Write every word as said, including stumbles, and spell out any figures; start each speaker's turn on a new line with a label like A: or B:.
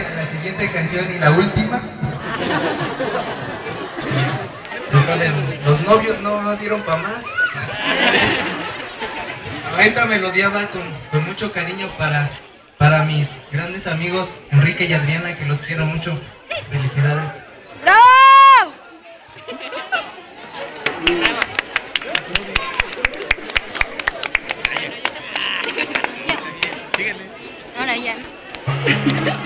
A: la siguiente canción y la última. Sí, pues, saben, los novios no dieron pa' más. Esta melodía va con, con mucho cariño para, para mis grandes amigos Enrique y Adriana, que los quiero mucho. Felicidades.
B: ¡Bravo! Ahora ya.